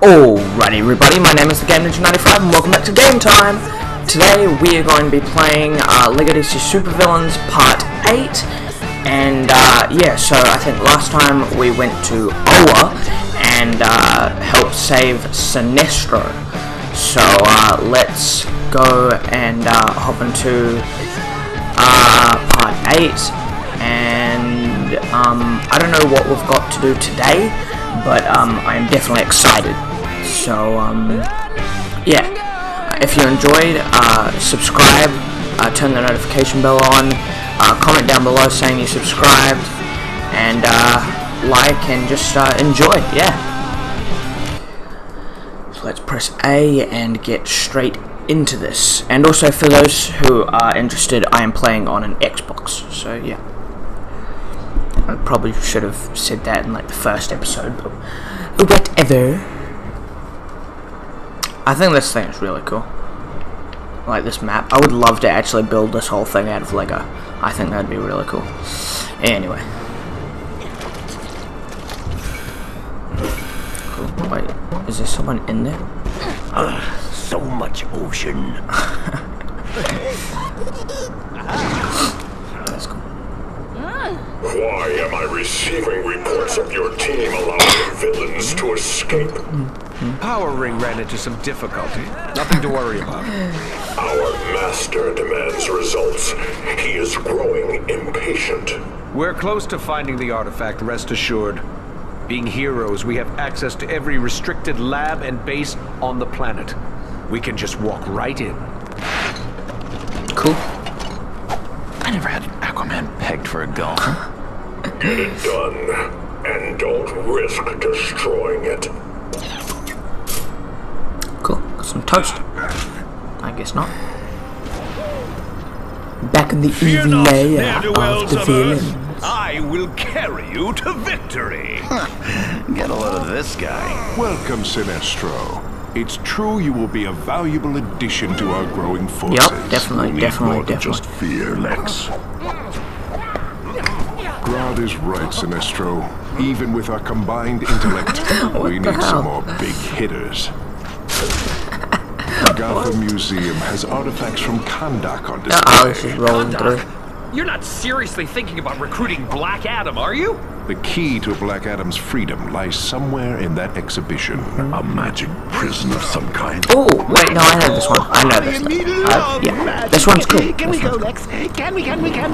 Alrighty everybody, my name is the Game Ninja 95 and welcome back to Game Time! Today we are going to be playing LEGO DC Supervillains Part 8. And yeah, so I think last time we went to Oa and helped save Sinestro. So let's go and hop into Part 8. And I don't know what we've got to do today, but I am definitely excited. So yeah, if you enjoyed, subscribe, turn the notification bell on, comment down below saying you subscribed, and like and just enjoy. Yeah. So let's press A and get straight into this. And also for those who are interested, I am playing on an Xbox. So yeah. I probably should have said that in like the first episode, but whatever. I think this thing is really cool. Like this map. I would love to actually build this whole thing out of Lego. I think that'd be really cool. Anyway. Cool. Wait, is there someone in there? So much ocean. That's cool. Why am I receiving reports of your team allowing villains to escape? Power Ring ran into some difficulty. Nothing to worry about. Our master demands results. He is growing impatient. We're close to finding the artifact, rest assured. Being heroes, we have access to every restricted lab and base on the planet. We can just walk right in. Cool. I never had Aquaman pegged for a golfer. Get it done, and don't risk destroying it. Cool. Got some toast. I guess not. Back in the evil layer of the villains. I will carry you to victory. Get a load of this guy. Welcome, Sinestro. It's true you will be a valuable addition to our growing forces. Yep, definitely, We need definitely, more than definitely. just fear, Lex. Grodd is right, Sinestro. Even with our combined intellect, we need some more big hitters. The Gotham Museum has artifacts from Kahndaq on This is display. rolling through. You're not seriously thinking about recruiting Black Adam, are you? The key to Black Adam's freedom lies somewhere in that exhibition. A magic prison of some kind. Oh, wait, no, I know this one. I know this one. Yeah, this one's cool. Can we go, Lex? Can we?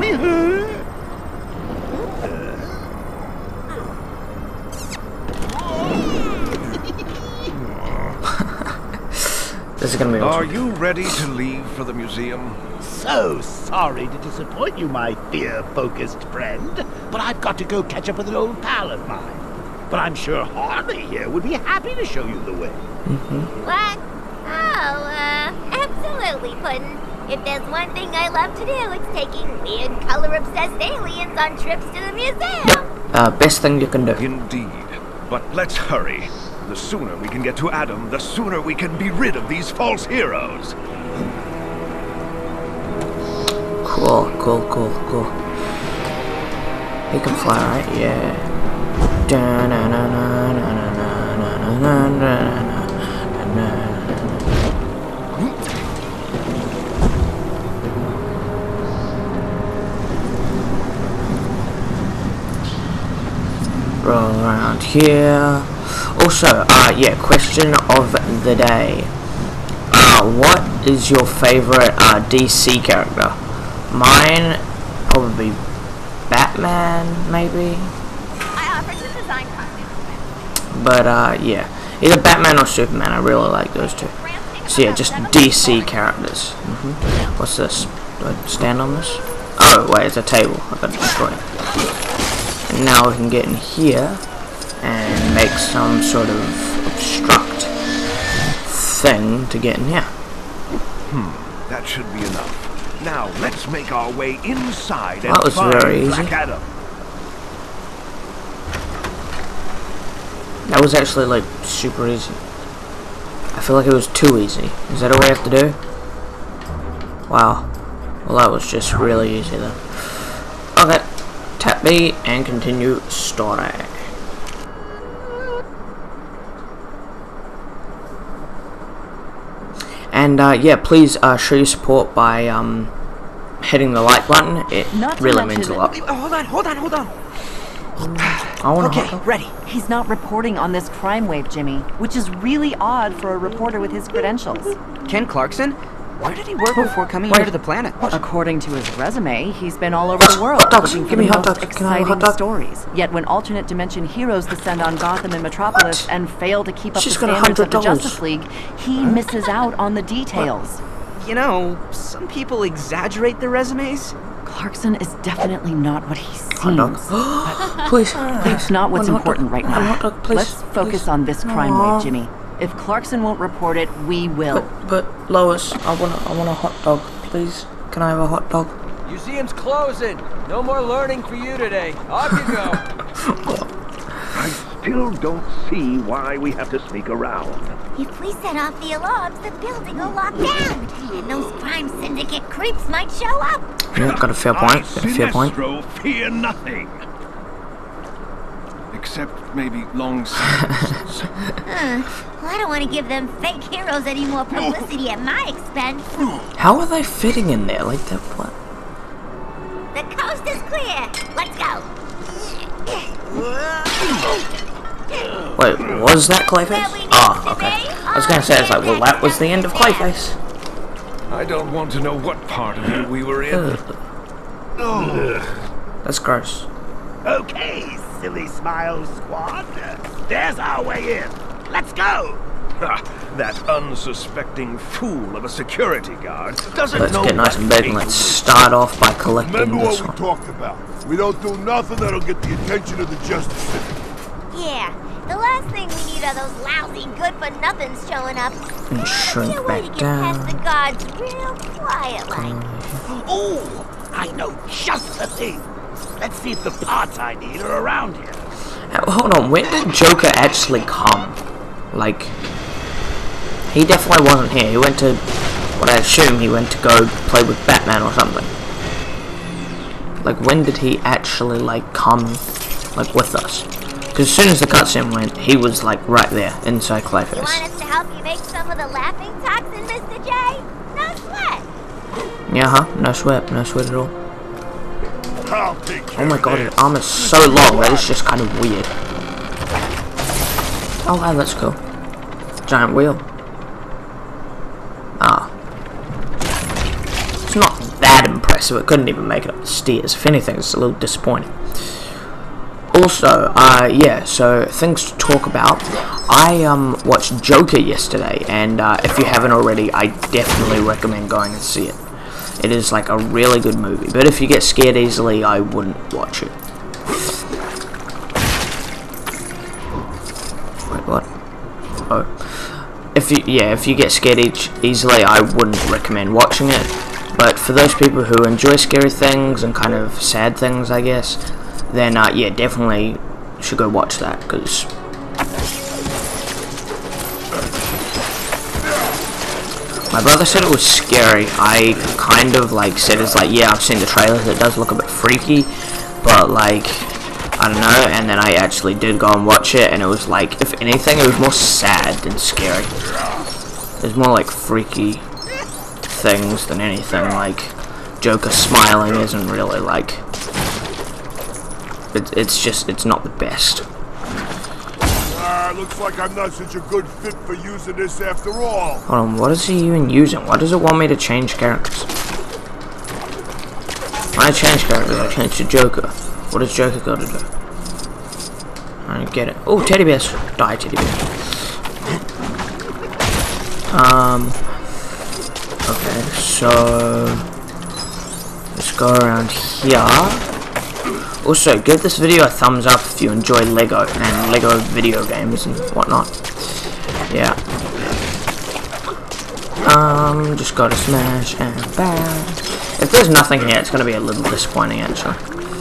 This is gonna be Are awesome. you ready to leave for the museum? So sorry to disappoint you, my fear-focused friend, but I've got to go catch up with an old pal of mine. But I'm sure Harley here would be happy to show you the way. What? Oh, absolutely, Puddin'. If there's one thing I love to do, it's taking weird, color-obsessed aliens on trips to the museum. Best thing you can do. Indeed. But let's hurry. The sooner we can get to Adam, the sooner we can be rid of these false heroes. Cool. He can fly, right? Yeah. Roll around here. Also, yeah, question of the day. What is your favorite DC character? Mine, probably Batman, maybe? I offered to design costumes. But, yeah, either Batman or Superman, I really like those two. So yeah, just DC characters. What's this? Do I stand on this? Oh, wait, it's a table. I've got to destroy it. And now we can get in here and make some sort of obstruct thing to get in here. That should be enough. Now, let's make our way inside and That was find very easy. Black Adam. That was actually like super easy. I feel like it was too easy. Is that all we have to do? Wow. Well, that was just really easy then. Okay. Tap B and continue story. And yeah, please show your support by hitting the like button. It really means a lot. Hold on. I want Okay, ready. He's not reporting on this crime wave, Jimmy, which is really odd for a reporter with his credentials. Ken Clarkson? Where did he work before coming here to the planet? According to his resume, he's been all over the world looking for the most exciting stories. Yet when alternate dimension heroes descend on Gotham and Metropolis and fail to keep up the standards of the Justice League, he misses out on the details. You know, some people exaggerate their resumes. Clarkson is definitely not what he seems. Please. That's not what's important right now. Please. Let's focus on this crime wave, Jimmy. If Clarkson won't report it, we will. But Lois, I want a hot dog, please. Can I have a hot dog? Museum's closing. No more learning for you today. Off you go. I still don't see why we have to sneak around. If we set off the alarms, the building will lock down, and those crime syndicate creeps might show up. Yeah, got a fair point. Got a fair point. Sinestro fear nothing. Except maybe long sentences. Well, I don't want to give them fake heroes any more publicity at my expense. How are they fitting in there like that? What? The coast is clear. Let's go. Wait, was that Clayface? Oh, okay. I was gonna say, it's like, well, that was the end of Clayface. I don't want to know what part of it we were in. That's gross. Okay, silly smile squad. There's our way in. Let's go. That unsuspecting fool of a security guard doesn't Let's know get nice and big and let's start off by collecting Remember this what one. we talked about. We don't do nothing that'll get the attention of the Justice Center. Yeah, the last thing we need are those lousy good-for-nothings showing up. And shrink a way to back get down. past the guards real quiet like. Oh, I know just the thing. Let's see if the parts I need are around here. Hold on, when did Joker actually come? Like, he definitely wasn't here. He went to, what I assume he went to go play with Batman or something. Like, when did he actually, like, come, like, with us? Because as soon as the cutscene went, he was, like, right there, inside Clayface. You want us to help you make some of the laughing toxin, Mr. J? No sweat. Yeah, no sweat at all. I'll take care Oh my of god, this. his arm is so long, that is just kind of weird. Oh wow, that's cool. Giant wheel. Ah. It's not that impressive, it couldn't even make it up the stairs. If anything, it's a little disappointing. Also, yeah, so things to talk about. I watched Joker yesterday, and if you haven't already, I definitely recommend going and see it. It is like a really good movie, but if you get scared easily, I wouldn't watch it. Wait, what? Oh, if you get scared easily, I wouldn't recommend watching it. But for those people who enjoy scary things and kind of sad things, I guess, then yeah, definitely should go watch that, because my brother said it was scary. I kind of like said it's like, yeah, I've seen the trailers, it does look a bit freaky, but like, I don't know, and then I actually did go and watch it, and it was like, if anything, it was more sad than scary. It was more like freaky things than anything. Like, Joker smiling isn't really like, it's not the best. Looks like I'm not such a good fit for using this after all. Hold on, what is he even using? Why does it want me to change characters? When I change characters, I change to Joker. What does Joker got to do? I don't get it. Oh, teddy bears. Die, teddy bears. Okay, so let's go around here. Also, give this video a thumbs up if you enjoy Lego and Lego video games and whatnot. Yeah. Just go to smash and bang. If there's nothing here, it's gonna be a little disappointing actually.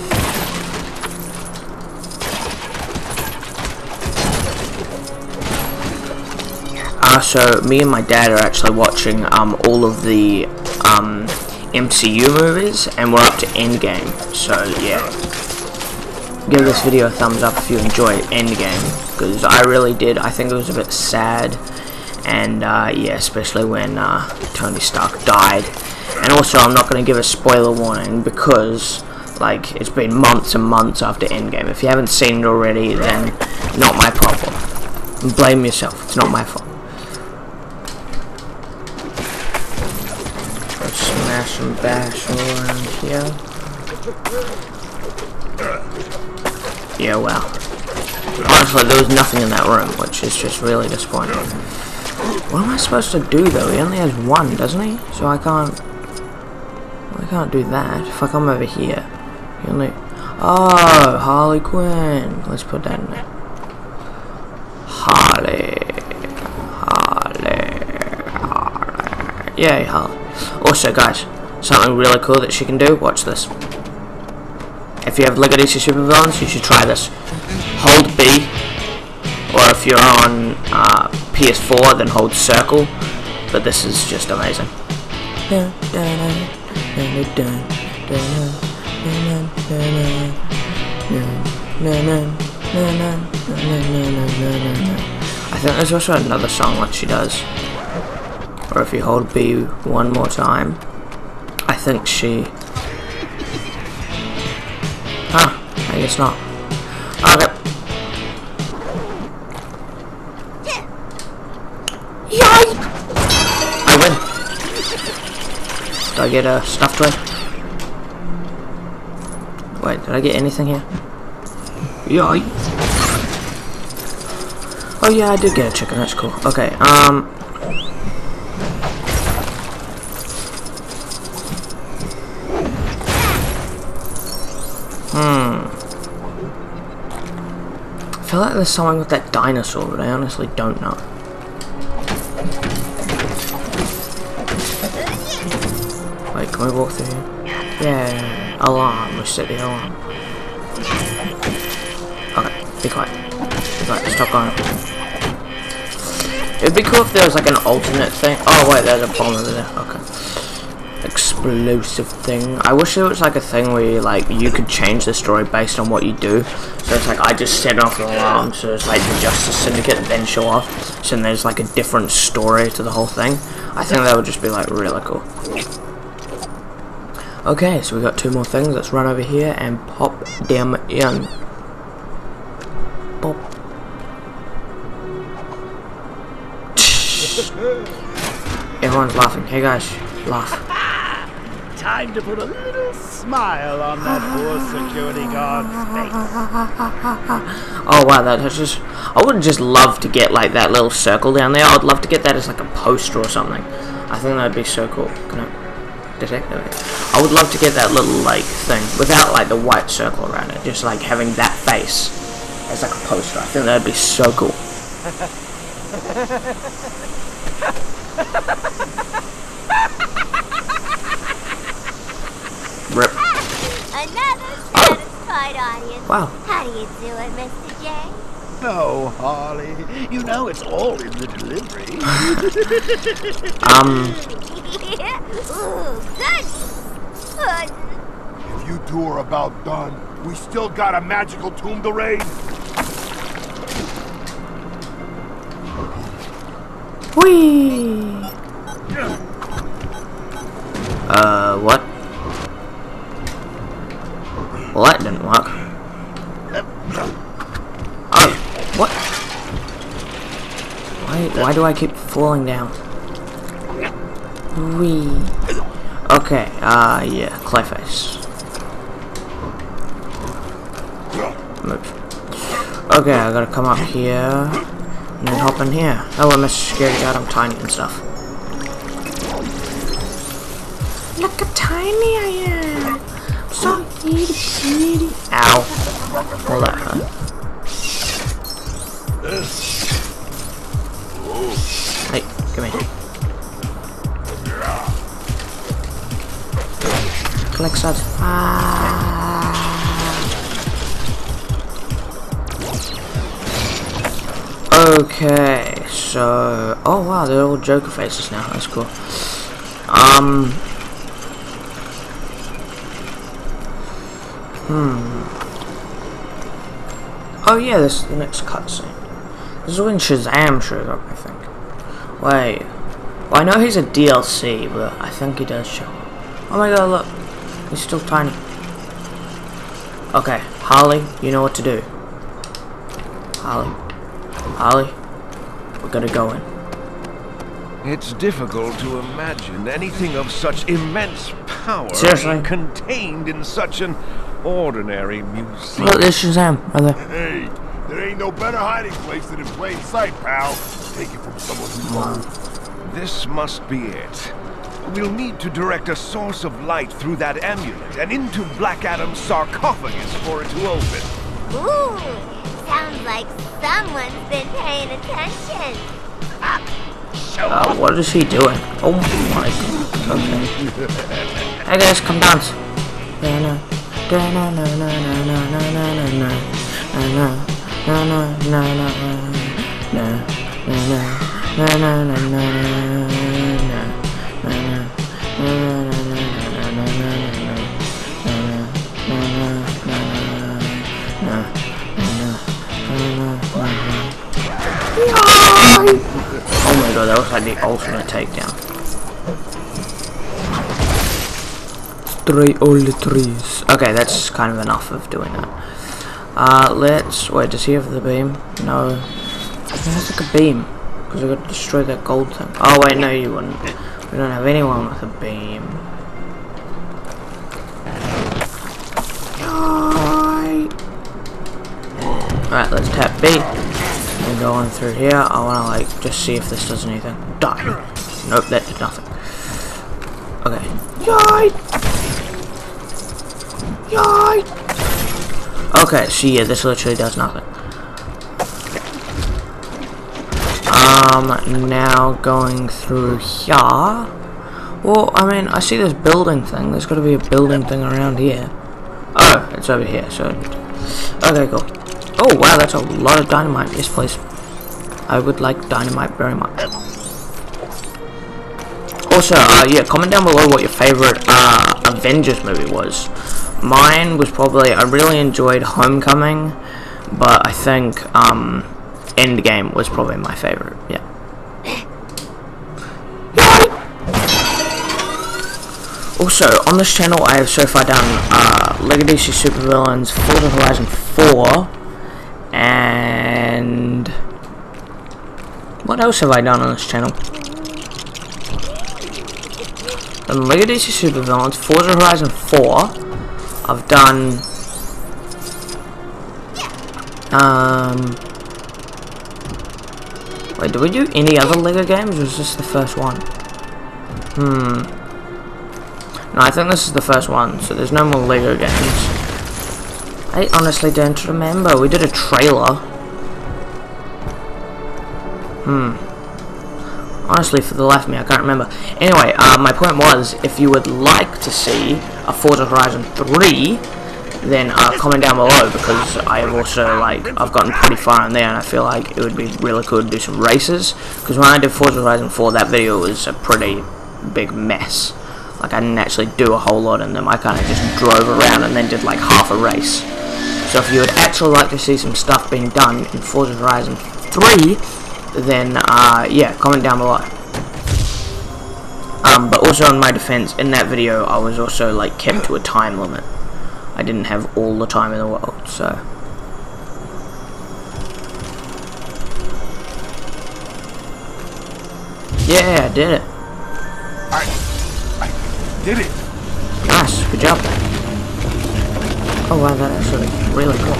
So me and my dad are actually watching all of the MCU movies, and we're up to Endgame. So yeah, give this video a thumbs up if you enjoy Endgame, because I really did. I think it was a bit sad, And yeah, especially when Tony Stark died. And also, I'm not going to give a spoiler warning because, like, it's been months and months after Endgame. If you haven't seen it already, then not my problem. Blame yourself. It's not my fault. Let's smash and bash around here. Yeah, well. Honestly, there was nothing in that room, which is just really disappointing. What am I supposed to do, though? He only has one, doesn't he? So I can't do that. If I come over here, he only... Oh, Harley Quinn. Let's put that in there. Harley. Yay, Harley. Also, guys, something really cool that she can do. Watch this. If you have LEGO DC Supervillains, you should try this. Hold B, or if you're on PS4, then hold circle. But this is just amazing. I think there's also another song that she does. Or if you hold B one more time, I think she... Huh, I guess not. Okay. Yay! I win. Did I get a stuffed toy? Wait, did I get anything here? Yay! Oh yeah, I did get a chicken, that's cool. Okay, I feel like there's something with that dinosaur, but I honestly don't know. Wait, can we walk through here? Yeah, alarm. We set the alarm. Okay, be quiet. Be quiet, stop going. It'd be cool if there was like an alternate thing. Oh wait, there's a bomb over there. Okay. Explosive thing. I wish there was like a thing where you could change the story based on what you do. So it's like I just set off an alarm, so it's like the Justice Syndicate then show off. So then there's like a different story to the whole thing. I think that would just be like really cool. Okay, so we got 2 more things. Let's run over here and pop them in. Pop. Everyone's laughing. Hey guys, laugh. Time to put a little smile on that poor security guard's face. Oh wow, that's just... I would just love to get like that little circle down there. I'd love to get that as like a poster or something. I think that would be so cool. Can I detect it? I would love to get that little like thing without like the white circle around it. Just like having that face as like a poster. I think that would be so cool. Rip. Another satisfied audience. Wow. How do you do it, Mr. J? No, Harley. You know it's all in the delivery. Ooh, good. If you two are about done, we still got a magical tomb to raid. Whee! What? Well, that didn't work. Oh, what? Why do I keep falling down? Whee. Okay, yeah, Clayface. Move. Okay, I gotta come up here, and then hop in here. Hello, Mr. Security Guard, I'm tiny and stuff. Look how tiny I am! So itty bitty. Ow. Well, that hurt. Hey, come here. Collect suds. Okay, so... Oh wow, they're all Joker faces now. That's cool. Oh yeah, this is the next cutscene. This is when Shazam shows up, I think. Wait. Well, I know he's a DLC, but I think he does show up. Oh my god, look. He's still tiny. Okay, Harley, you know what to do. Harley, we're gonna go in. It's difficult to imagine anything of such immense power Seriously? contained in such an ordinary museum. Look, there's Shazam, right there. Hey, there ain't no better hiding place than in plain sight, pal. Take it from someone who knows. This must be it. We'll need to direct a source of light through that amulet and into Black Adam's sarcophagus for it to open. Ooh, sounds like someone's been paying attention. What is he doing? Oh my god. Okay. Hey guys, come dance. Oh my god, that was like the ultimate takedown. All the trees. Okay, that's kind of enough of doing that. Let's wait. Does he have the beam? No. He has like a beam because I got to destroy that gold thing. Oh wait, no, you wouldn't. We don't have anyone with a beam. Alright, let's tap B. And go on through here. I wanna like just see if this does anything. Die. Nope, that did nothing. Okay. Yay! Yay! Okay, so yeah, this literally does nothing. Now going through here. Well, I mean, I see this building thing. There's gotta be a building thing around here. Oh, it's over here, so... Okay, cool. Oh, wow, that's a lot of dynamite. Yes, please. I would like dynamite very much. Also, yeah, comment down below what your favorite Avengers movie was. Mine was probably, I really enjoyed Homecoming, but I think Endgame was probably my favorite. Yeah. Also, on this channel, I have so far done LEGO DC Supervillains, Forza Horizon 4, and what else have I done on this channel? LEGO DC Supervillains, Forza Horizon 4. I've done wait, did we do any other LEGO games, or was this the first one? No, I think this is the first one, so there's no more LEGO games. I honestly don't remember. We did a trailer. Honestly, for the life of me, I can't remember. Anyway, my point was, if you would like to see a Forza Horizon 3, then comment down below, because I have also, like, I've gotten pretty far in there, and I feel like it would be really cool to do some races, because when I did Forza Horizon 4, that video was a pretty big mess. Like, I didn't actually do a whole lot in them. I kind of just drove around and then did like half a race. So if you would actually like to see some stuff being done in Forza Horizon 3, then yeah, comment down below. But also, in my defense, in that video I was also like kept to a time limit. I didn't have all the time in the world, so yeah, I did it. Did it? Nice, good job. Oh wow, that actually really cool.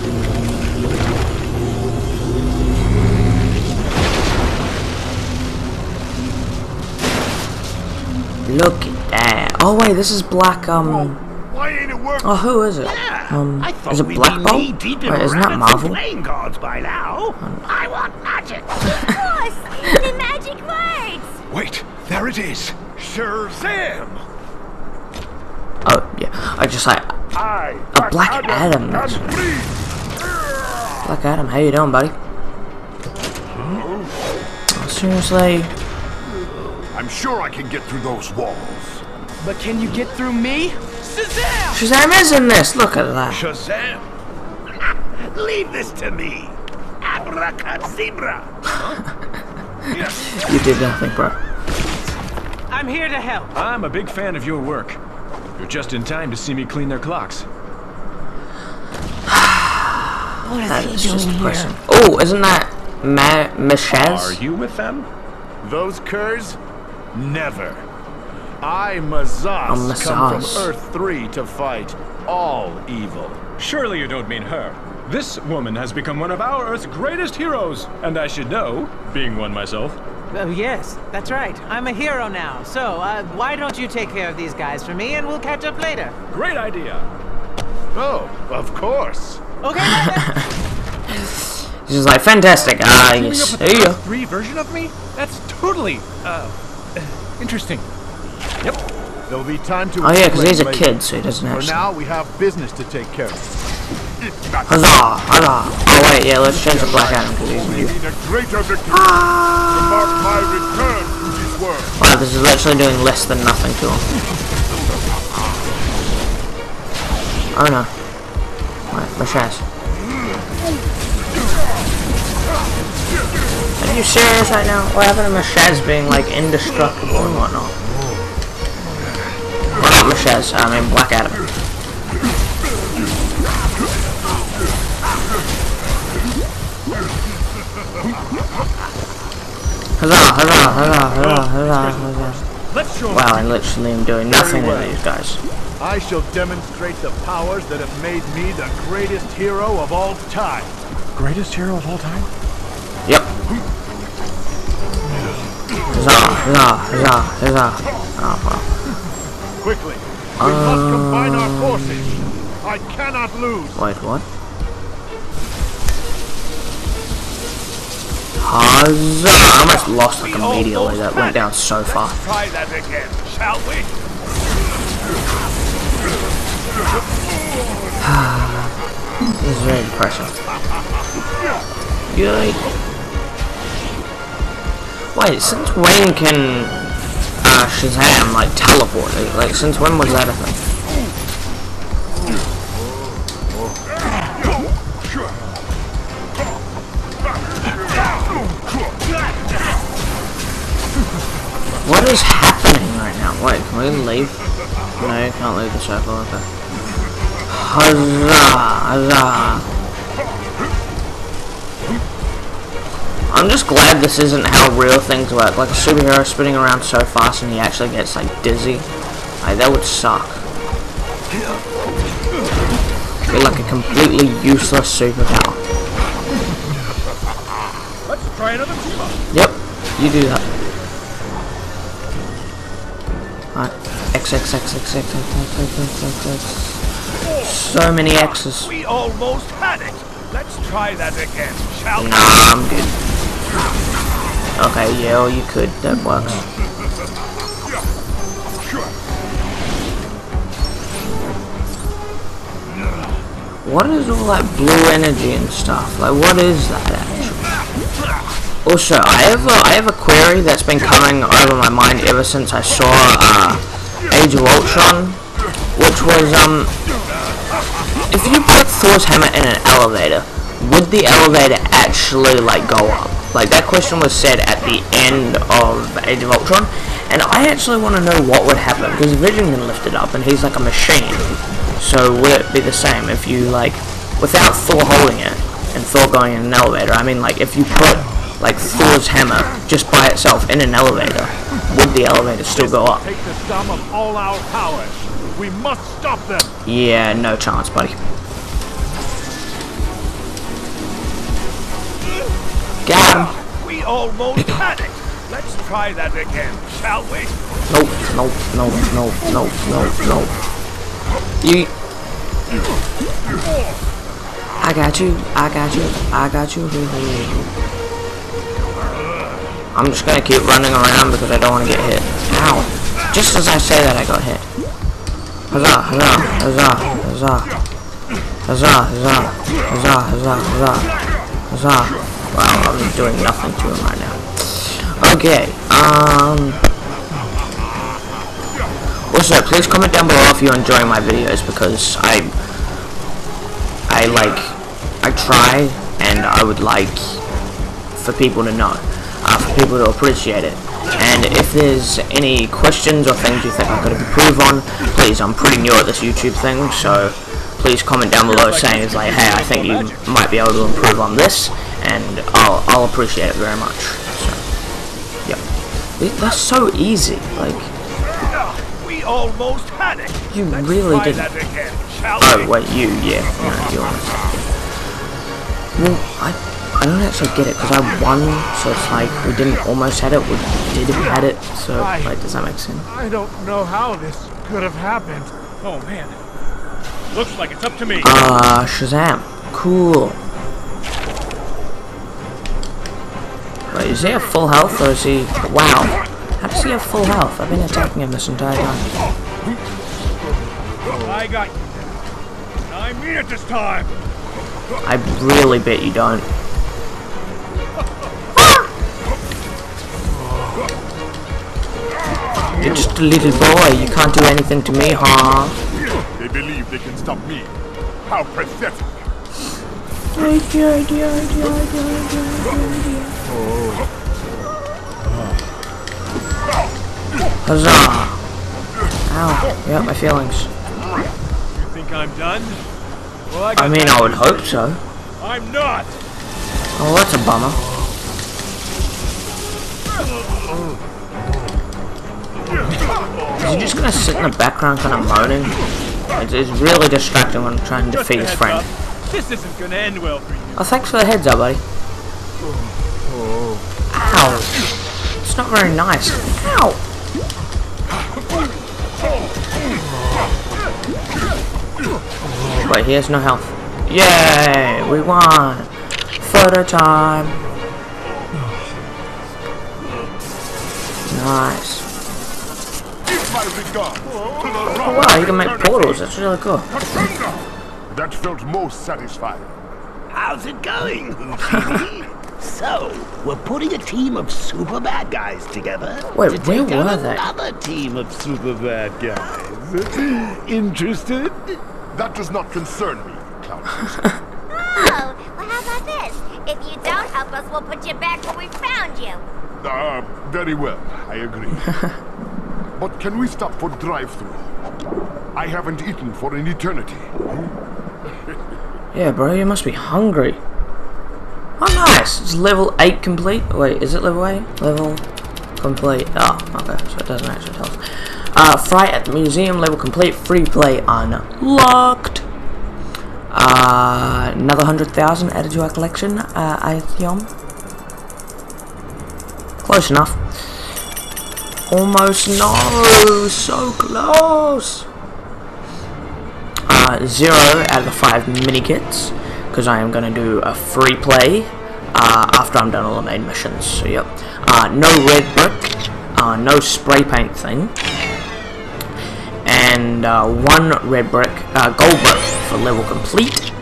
Look at that. Oh wait, this is Black, Why ain't it working? oh, who is it? Is it Black Bolt? Wait, isn't that Marvel? Playing cards by now. I want magic. Of course! The magic words! Wait, there it is. Shazam! Oh, yeah. I just like... a Black Adam. Black Adam, how you doing, buddy? Oh, seriously? I'm sure I can get through those walls. But can you get through me? Shazam! Shazam is in this, look at that. Shazam! Leave this to me. Abracadabra. You did nothing, bro. I'm here to help. I'm a big fan of your work. You're just in time to see me clean their clocks. That is just depressing. Oh, isn't that Meshaz? Are you with them? Those curs? Never. I, Mazas, come from Earth 3 to fight all evil. Surely you don't mean her. This woman has become one of our Earth's greatest heroes, and I should know, being one myself. Yes, that's right. I'm a hero now. So, why don't you take care of these guys for me and we'll catch up later? Great idea. Oh, of course. Okay, She's like, fantastic. Yes. There you go. 3 version of me? That's totally, interesting. Yep. There'll be time to. Oh yeah, because he's a kid, so he doesn't have. For now, we have business to take care of. Huzzah! Huzzah! Oh wait, yeah, let's change to Black Adam because he's new. A greater victory to mark my return to this world. Wow, this is literally doing less than nothing to him. Oh no. Right, Meshaz. Are you serious right now? What happened to Meshaz being like indestructible and whatnot? Well, not Meshaz, I mean Black Adam. Huzzah, huzzah, huzzah, huzzah, huzzah, huzzah. Wow, I literally am doing nothing to these guys. I shall demonstrate the powers that have made me the greatest hero of all time. Greatest hero of all time? Yep. Huzzah, huzzah, huzzah, huzzah. Oh, well. Quickly, we must combine our forces. I cannot lose. Wait, what? Huzzah! I almost lost like immediately. That went down so far. Let's try that again, shall we? This is very depressing. Yay! Wait, since when can Shazam like teleport? Like, since when was that a thing? What is happening right now? Wait, can we leave? No, you can't leave the circle, okay. Huzzah! Huzzah! I'm just glad this isn't how real things work. Like a superhero spinning around so fast and he actually gets like dizzy. Like, that would suck. Be like a completely useless superpower. Let's try another team up. Yep, you do that. Alright, X. So many X's. We almost had it. Let's try that again, shall we? Nah, I'm good. Okay, yeah, well, you could. That works. What is all that blue energy and stuff? Like, what is that actually? Also, I have a query that's been coming over my mind ever since I saw Age of Ultron, which was if you put Thor's hammer in an elevator, would the elevator actually like go up? Like, that question was said at the end of Age of Ultron, and I actually want to know what would happen because Vision can lift it up and he's like a machine. So would it be the same if you like without Thor holding it and Thor going in an elevator? I mean, like if you put like Thor's hammer just by itself in an elevator, would the elevator still go up? Take the sum of all our powers. We must stop them. Yeah, no chance, buddy. Got him. We almost had it. Let's try that again, shall we? Nope. You. I got you. I'm just gonna keep running around because I don't want to get hit. Ow. Just as I say that, I got hit. Huzzah, huzzah, huzzah, huzzah. Huzzah, huzzah, huzzah, huzzah, huzzah, huzzah. Wow, I'm doing nothing to him right now. Okay, also, please comment down below if you're enjoying my videos because I try and I would like for people to know. for people to appreciate it. And if there's any questions or things you think I could improve on, please, I'm pretty new at this YouTube thing, so please comment down below saying, it's like, hey, I think you might be able to improve on this, and I'll appreciate it very much. So, yep. That's so easy, like... We almost had it. You really didn't. Oh, wait, you, yeah. No, you Well, I don't actually get it, because I won, so it's like, we didn't almost had it, we did had it, so, like, does that make sense? I don't know how this could have happened. Oh, man. Looks like it's up to me. Shazam. Cool. Wait, is he at full health, or is he... Wow. How does he have full health? I've been attacking him this entire time. I got you. I mean it this time. I really bet you don't. You're just a little boy. You can't do anything to me, huh? They believe they can stop me. How pathetic. Huzzah! Ow. Yep, my feelings. You think I'm done? Well, I mean, I would hope so. I'm not. Oh, that's a bummer. Is he just gonna sit in the background kind of moaning? It's really distracting when I'm trying to defeat his friend. This isn't gonna end well for you. Oh, thanks for the heads up, buddy. Ow. It's not very nice. Ow. Wait, he has no health. Yay! We won! Photo time! Nice. Oh wow, you can make portals, that's really cool. That felt most satisfying. How's it going, Houdini? So, we're putting a team of super bad guys together. Wait, to where take out were they? Another team of super bad guys. Interested? That does not concern me, Cloud. Oh, well, how about this? If you don't help us, we'll put you back where we found you. Very well, I agree. But can we stop for drive-thru? I haven't eaten for an eternity. Yeah, bro, you must be hungry. Oh, nice! It's level 8 complete. Wait, is it level 8? Level complete. Oh, okay, so it doesn't actually tell us. Fright at the museum, level complete. Free play unlocked. Another 100,000 added to our collection. I assume. Close enough. Almost no! So close! 0 out of the 5 mini kits, because I am going to do a free play after I'm done all the main missions. So yep, no red brick, no spray paint thing, and 1 red brick, gold brick for level complete.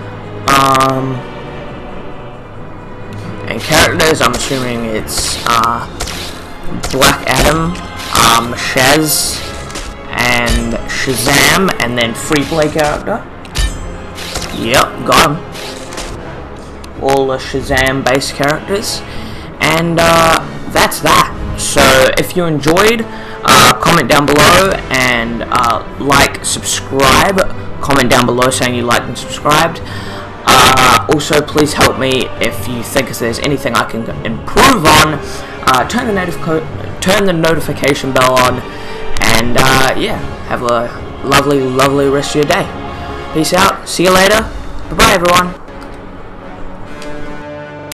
And characters, I'm assuming it's Black Adam, Shaz, and Shazam, and then free play character. Yep, got him. All the Shazam based characters. And that's that. So if you enjoyed, comment down below and like, subscribe. Comment down below saying you liked and subscribed. Also, please help me if you think there's anything I can improve on. Turn the notification bell on, and yeah, have a lovely rest of your day. Peace out. See you later. Bye bye, everyone.